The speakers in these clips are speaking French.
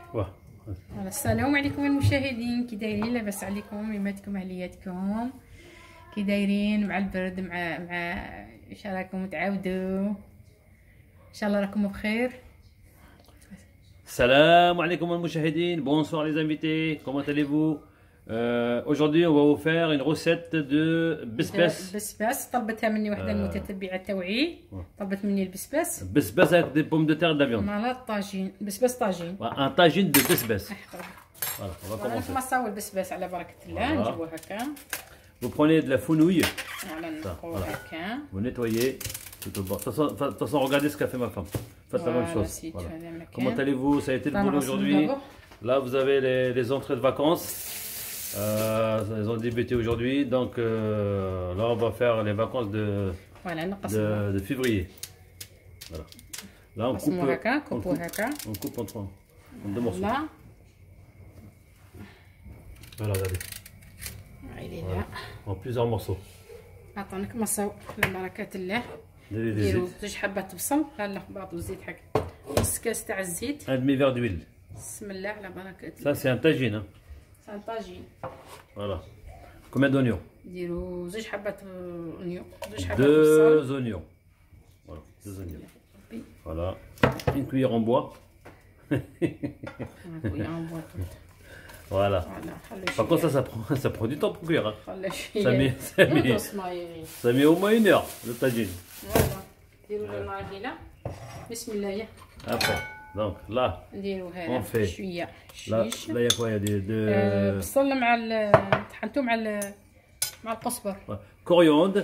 واه. السلام عليكم المشاهدين، كي دايرين؟ لاباس عليكم؟ يماتكم علياتكم؟ كي دايرين مع البرد مع اش راكم تعاودوا؟ ان شاء الله راكم بخير. Salam alaikum al-mouchahidine, bonsoir les invités, comment allez-vous? Aujourd'hui on va vous faire une recette de besbes. بسباس طلبتها مني واحدة المتتبعة توعي، طلبت مني البسباس. Besbes avec des pommes de terre et de la viande. مالا الطاجين، بسباس طاجين. Un tagine de besbes. Voilà, on va commencer. نقمصاو البسباس على بركة الله، نجيبو هكا. Vous prenez de la fenouil, فوالا نقو هكا. vous nettoyez tout au bord. De toute façon, regardez ce qu'a fait ma femme. Faites la même chose. Voilà. Comment allez-vous? Ça a été le boulot aujourd'hui. Là, vous avez les entrées de vacances. Elles ont débuté aujourd'hui. Donc là, on va faire les vacances de février. Voilà. Là, on coupe en deux morceaux. Voilà, regardez. Voilà. En plusieurs morceaux. عطاو نكمصاو ببركة الله. نديرو 2 حبات بصل، لا بعض الزيت هكا، نص كاس تاع الزيت. Un demi-verre d'huile. بسم الله على بركة Ça الله. c'est un tagine. Hein. C'est un tagine. Voilà. Combien d'oignons? نديرو 2 حبات اونيون، 2 حبات 2 بصل. oignons. Voilà, 2 oignons. Voilà. Une cuillère en bois. Voilà. Par contre, ça prend du temps pour cuire. Hein. Ça met au moins 1 heure, le tagine. Après, donc là, on fait. Là, il y a quoi? Il y a de بصل طحنتو مع القزبر. Coriandre,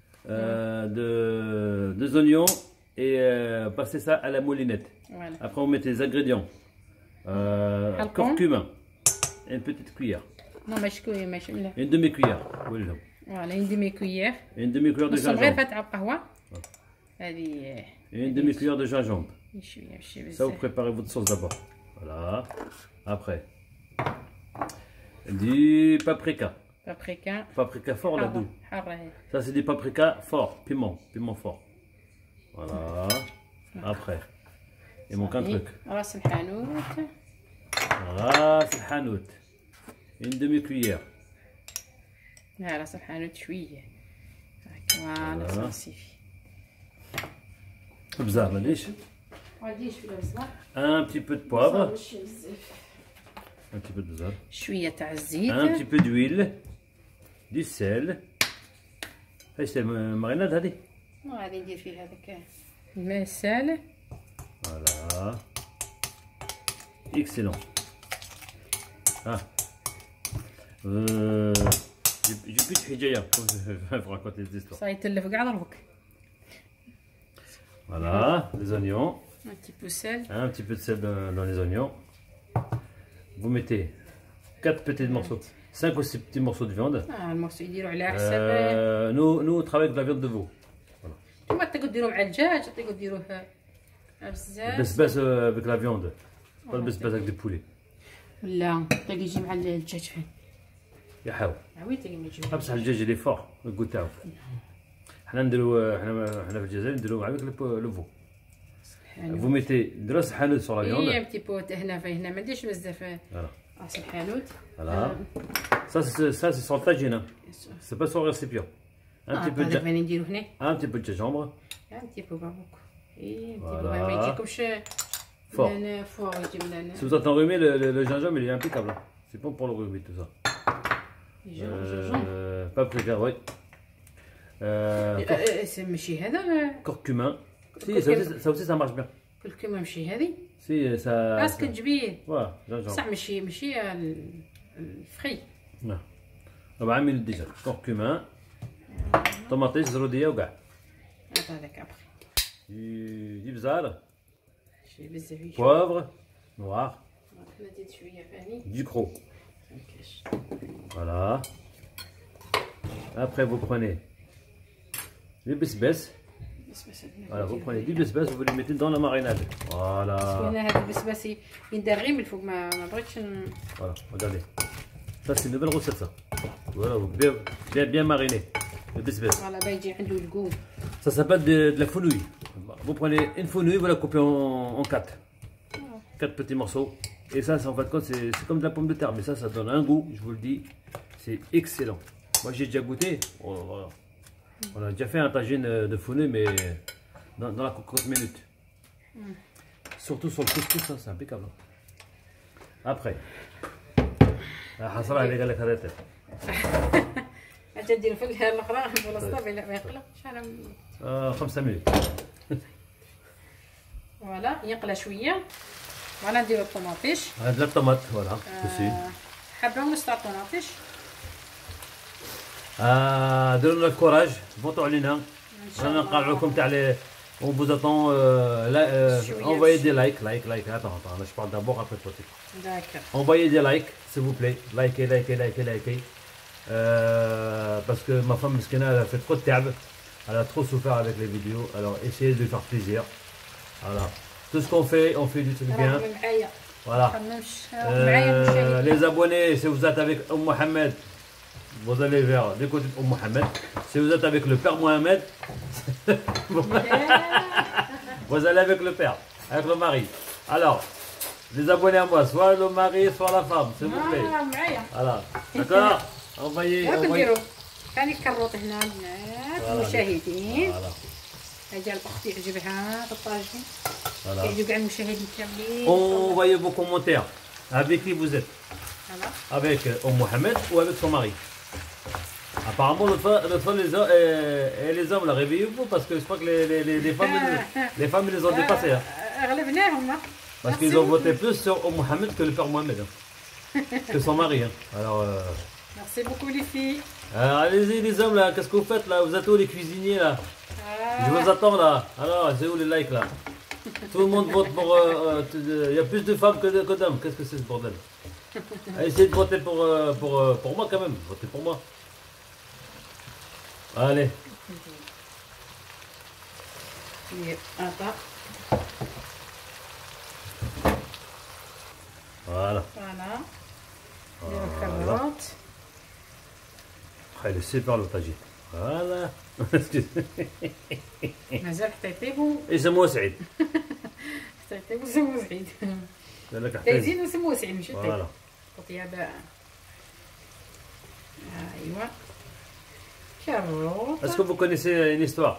2 oignons et passez ça à la moulinette. Voilà. Après, on met les ingrédients. Curcuma. Une petite cuillère. Non, ماشي لا. Une demi-cuillère. Voilà, une demi-cuillère. Une demi-cuillère de gingembre. غير فتحة قهوة. هذه. Une demi-cuillère de gingembre. شوية Ça, vous préparez votre sauce d'abord. Voilà. Après. Du paprika. Paprika fort là doux. Ça, c'est du paprika fort. Piment fort. Voilà. Après. Il manque un truc. راس الحانوت. راس الحانوت. Une demi-cuillère. لا راس الحانوت شوية. فوالا صافي. بزاف ماليش. غادي شوية بزاف. Un petit peu de poivre. Un petit peu de beurre. شوية تاع الزيت. Un petit peu d'huile. Du sel. ايش الماريناد هذه؟ غادي ندير فيه هذاك الماء السال. Voilà. Excellent. Ah. J'ai plus de hijaya quand je vous raconte les histoires. Ça يتلف كاع ضربك. Voilà, les oignons. Un petit peu de sel. Un petit peu de sel dans les oignons. Vous mettez 4 petits morceaux, 5 ou 6 petits morceaux de viande. المورسو يديروا على حساب. Nous on travaille avec de la viande de veau. Voilà. نتوما تقدروا ديروا مع الدجاج، تقدروا ديروه بزاف. Besbes avec la viande. Pas de besbes avec du poulet. لا تلقى يجي مع الدجاج فين؟ يحاول. عويتي ما يجي. بصح الدجاج اللي فور الكو تاعو. حنا نديرو حنا في الجزائر نديرو avec le veau. Vous mettez de راس الحانوت sur la viande. un petit peu هنا فهنا ما نديرش بزاف. راس الحانوت. Voilà. Ça c'est sur le tagine. Hein. C'est pas sur le récipient. Un petit peu de gingembre. Un petit peu pas beaucoup. ما يجيكمش fort. يجي. Si vous êtes enrhumé, le gingembre il est impeccable. C'est bon pour le rhume tout ça. Paprika, oui. C'est ماشي هذا. Curcuma. Si, ça aussi ça marche bien. الكركمة ماشي هذه. Si, ça. راسك تجبيه. Voilà, gingembre. صح ماشي الفري. Non. طبعا عامل déjà. Curcuma. طماطيش زرودية وكاع. هذاك ابخي. Du بزار. شي بزاف. Poivre noir. نزيد شوية ثاني. Du gros. Voilà. Après vous prenez les besbes. Voilà, vous prenez du besbes, vous les mettez dans la marinade. Voilà. Voilà, regardez. Ça c'est une nouvelle recette ça. Voilà, vous bien mariné. Le besbes. Ça s'appelle de la fenouil. Vous prenez une fenouil, vous la coupez en 4. 4 petits morceaux. Et ça, en fait, c'est comme de la pomme de terre, mais ça donne un goût, je vous le dis, c'est excellent. Moi, j'ai déjà goûté. On a déjà fait un tagine de founet, mais dans la cocotte minute. Surtout sur le couscous, ça, c'est impeccable. Après, حصل عليك لك هذا اجي ندير في الاخرى بلاصه ما يقلق شحال 5 minutes. فوالا يقلى شويه. فوالا نديرو الطوماطيش. هاد الطوماط فوالا حبه ونص تاع الطوماطيش. ديروا لنا الكوراج فوتوا علينا. انا نقرع لكم تاع لي on vous attend envoyez des likes attends je parle d'abord après toi. D'accord. Envoyez des likes s'il vous plaît, likez parce que ma femme Miskina elle a fait trop de table, elle a trop souffert avec les vidéos, alors essayez de lui faire plaisir. Voilà, tout ce qu'on fait, on fait du truc bien. Voilà. Les abonnés, si vous êtes avec Mohamed, vous allez vers du côté de Mohamed. Si vous êtes avec le père Mohamed, vous allez avec le père, avec le mari. Alors, les abonnés à moi, soit le mari, soit la femme, s'il vous plaît. Voilà, d'accord. Envoyez. ثاني الكروط هنا المشاهدين. هذه الاخت يعجبها الطاجين. يعجب كاع المشاهدين كاملين. Envoyez vos commentaires. Avec qui vous êtes? Avec Mohamed ou avec son mari? Apparemment, l'autre fois les hommes, là, réveillez-vous parce que je crois que les femmes ils les ont dépassés. Parce qu'ils ont voté plus sur Mohamed que le père Mohamed. Que son mari. Alors, merci beaucoup les filles. Allez-y les hommes là, qu'est-ce que vous faites là? Vous êtes où les cuisiniers là? Je vous attends là. Alors, c'est où les likes là? Tout le monde vote pour... Il y a plus de femmes que d'hommes. Qu'est-ce que c'est ce bordel? Essayez de voter pour moi quand même. Votez pour moi. Allez. Voilà. Après, laissez faire le tagine. Voilà. مازال حطيتيه يسموه سعيد. حطيتيه وسموه سعيد. تايزين وسموه سعيد ماشي طيب. طيابه. ايوا. كاروط. Est-ce que vous connaissez une histoire?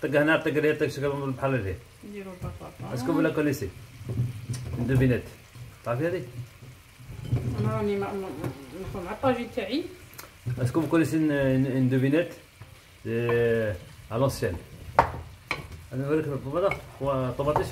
Est-ce que vous la connaissez? Une devinette. تعرفي هذه؟ انا راني ناخذ مع الطاجين تاعي. Est-ce que vous connaissez une devinette à l'ancienne? أنا أوريك الطماطة وطماطيش.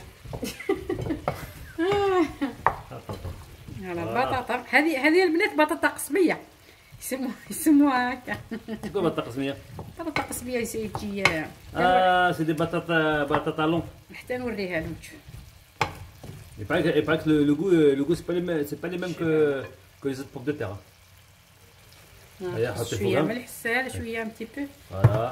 بطاطا هذه البنات بطاطا قصبية يسموها هكا. شكون بطاطا قصبية؟ بطاطا قصبية يجي سي دي بطاطا لون. حتى نوريها لهم. Il paraît que le goût c'est pas les mêmes que les autres pommes de terre. شوية ملح سال شوية un petit peu. Voilà.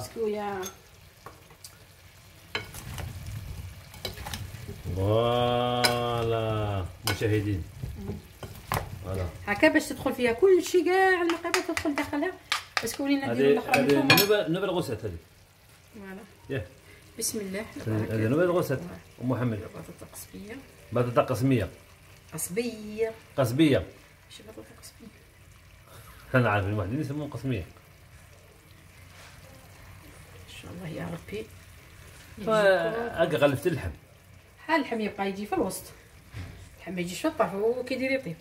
فوالا مشاهدين. فوالا. هكا باش تدخل فيها كل شيء كاع المقابل تدخل داخلها. باسكو ولينا نديرو الاخرى هذه نوفيل غوسيت هذه. فوالا. بسم الله. هذه نوفيل غوسيت ام محمد. بطاطا قصبية. بطاطا قسمية. قصبية. قصبية. ماشي بطاطا قصبية. أنا عارف الواحدين يسموهم قسمية. إن شاء الله يا ربي. هاكا غلفت اللحم. اللحم يبقى يجي في الوسط. اللحم ما يجيش في الطرف وكيدير يطيب.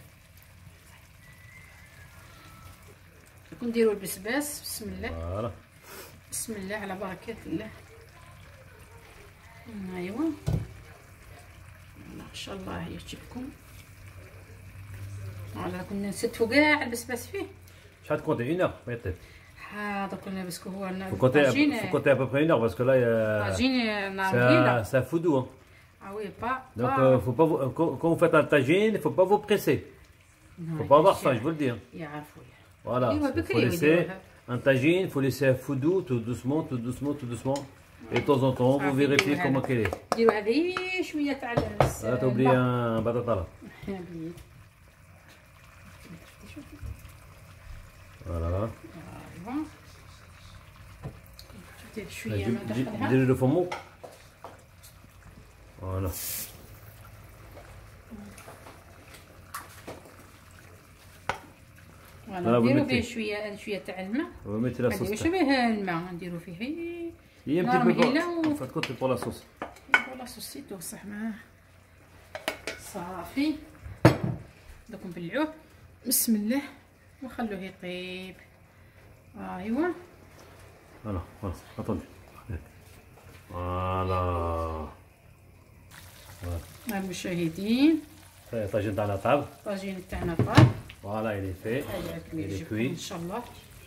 نديرو البسباس بسم الله. بسم الله على بركة الله. ايوا. ان شاء الله يعجبكم. فوالا كنا نستفو كاع البسباس فيه. شحال تكونتي 1 heure ما يطيب. حاضر كنا باسكو هو الطاجين. faut compter à peu près 1 heure parce que là الطاجين ça fout doux. Ah oui, pas. Donc faut pas quand vous faites un tagine, il faut pas vous presser. Faut pas avoir faim, je vous le dis. Voilà. Faut laisser un tagine, faut laisser un fou doux, tout doucement. Et de temps en temps, vous vérifiez comment qu'elle est. ديروا هذه شويه تاع Là, t'as oublié un batata là. Voilà. ديري له فمو. Voilà. نديرو فيه شويه تاع الماء. وميتي لا صوص. شويه فيه الماء نديرو فيه هي نار مهيله فتكون بور لا صوص. بور لا صوص توصح معاه صافي. دوك نبلعوه بسم الله ونخلوه يطيب. ايوا فوالا اتوندي فوالا المشاهدين الطاجين تاعنا طاب. الطاجين تاعنا طاب فوالا إلي في إلي كوي ان شاء الله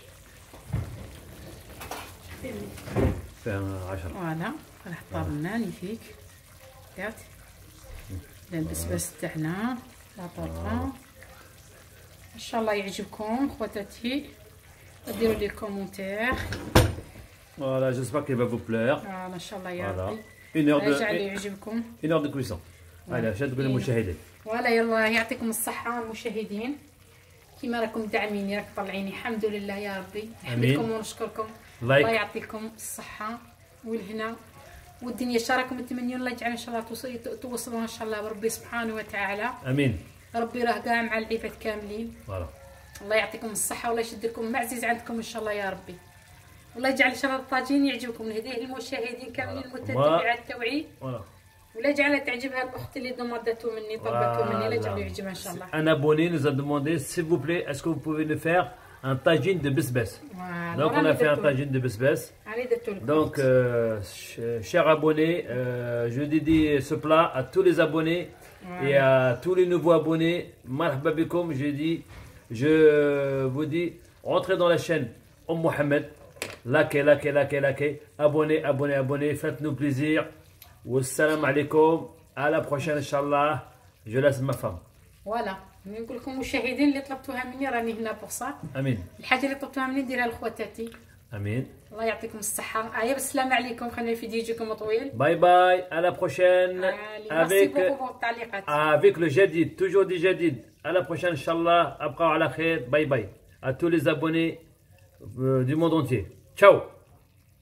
فيها 10. فوالا راح طاب لنا نيفيك كات البسباس تاعنا لا طرطا. ان شاء الله يعجبكم خواتاتي. ديروا لي كومونتير. فوالا جيسبر كي va vous plaire. فوالا ان شاء الله يا ربي يجعل يعجبكم. 1 heure de cuisson. هلا شاد تقول المشاهدين. فوالا يلا يعطيكم الصحة المشاهدين كيما راكم داعميني راك طلعيني الحمد لله يا ربي. نحمدكم ونشكركم. الله يعطيكم الصحة والهنا والدنيا راكم تمنيون الله يجعل ان شاء الله توصلوا ان شاء الله بربي سبحانه وتعالى. امين. ربي راه كاع مع العباد كاملين. فوالا الله يعطيكم الصحة والله يشد لكم معزيز عندكم ان شاء الله يا ربي. والله يجعل ان شاء الله الطاجين يعجبكم نهديه للمشاهدين كاملين المتتبعات توعي. ولا جعلها تعجبها الاخت اللي ضمدته مني طلبته مني لا جعلها يعجبها ان شاء الله. Un abonné nous a demandé s'il vous plaît est-ce que vous pouvez nous faire un tagine de besbès. Donc on a fait un tagine de besbès. Donc chers abonnés, je dédie ce plat à tous les abonnés et à tous les nouveaux abonnés. Marhaba bikoum, je vous dis rentrez dans la chaîne Mohamed, likez, abonnez, faites-nous plaisir. والسلام عليكم على بروشين ان شاء الله. جو لاس ما فام. فوالا نقول لكم المشاهدين اللي طلبتوها مني راني هنا بوصه. امين. الحاجه اللي طلبتوها مني نديرها لخواتاتي. امين. الله يعطيكم الصحه. ايا بالسلامه عليكم. خلينا الفيديو يجيكم طويل. باي باي على بروشين avec le جديد toujours du جديد. على بروشين ان شاء الله. ابقوا على خير. باي باي à tous les abonnés du monde entier. Ciao.